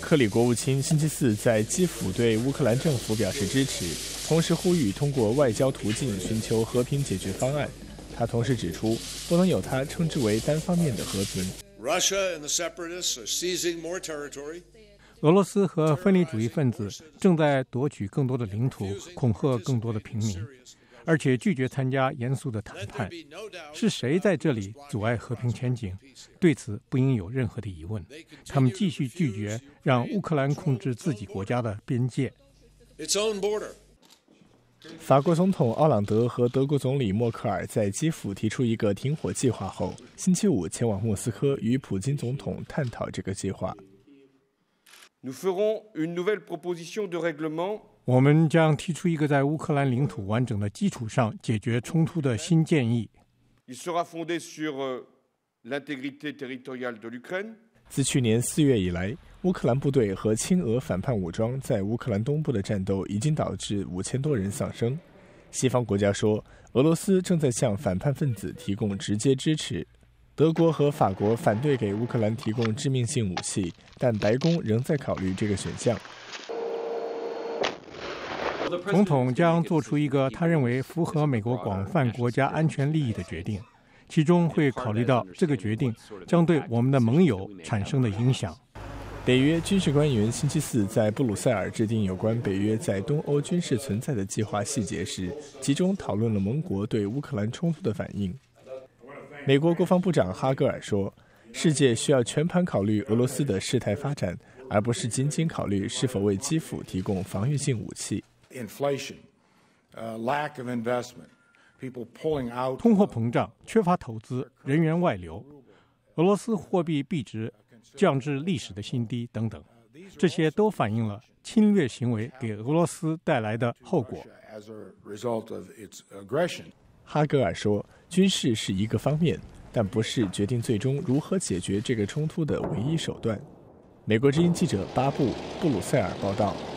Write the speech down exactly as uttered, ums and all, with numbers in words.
克里国务卿星期四在基辅对乌克兰政府表示支持，同时呼吁通过外交途径寻求和平解决方案。他同时指出，不能有他称之为单方面的和平。 俄罗斯和分离主义分子正在夺取更多的领土，恐吓更多的平民，而且拒绝参加严肃的谈判。是谁在这里阻碍和平前景？对此不应有任何的疑问。他们继续拒绝让乌克兰控制自己国家的边界。 法国总统奥朗德和德国总理默克尔在基辅提出一个停火计划后，星期五前往莫斯科与普京总统探讨这个计划。 我们将提出一个在乌克兰领土完整的基础上解决冲突的新建议。 自去年四月以来，乌克兰部队和亲俄反叛武装在乌克兰东部的战斗已经导致五千多人丧生。西方国家说，俄罗斯正在向反叛分子提供直接支持。德国和法国反对给乌克兰提供致命性武器，但白宫仍在考虑这个选项。 总统将做出一个他认为符合美国广泛国家安全利益的决定，其中会考虑到这个决定将对我们的盟友产生的影响。 北约军事官员星期四在布鲁塞尔制定有关北约在东欧军事存在的计划细节时，集中讨论了盟国对乌克兰冲突的反应。美国国防部长哈格尔说，世界需要全盘考虑俄罗斯的事态发展，而不是仅仅考虑是否为基辅提供防御性武器。 通货膨胀、缺乏投资、人员外流、俄罗斯货币币值降至历史的新低等等，这些都反映了侵略行为给俄罗斯带来的后果。 哈格尔说，军事是一个方面，但不是决定最终如何解决这个冲突的唯一手段。美国之音记者巴布布鲁塞尔报道。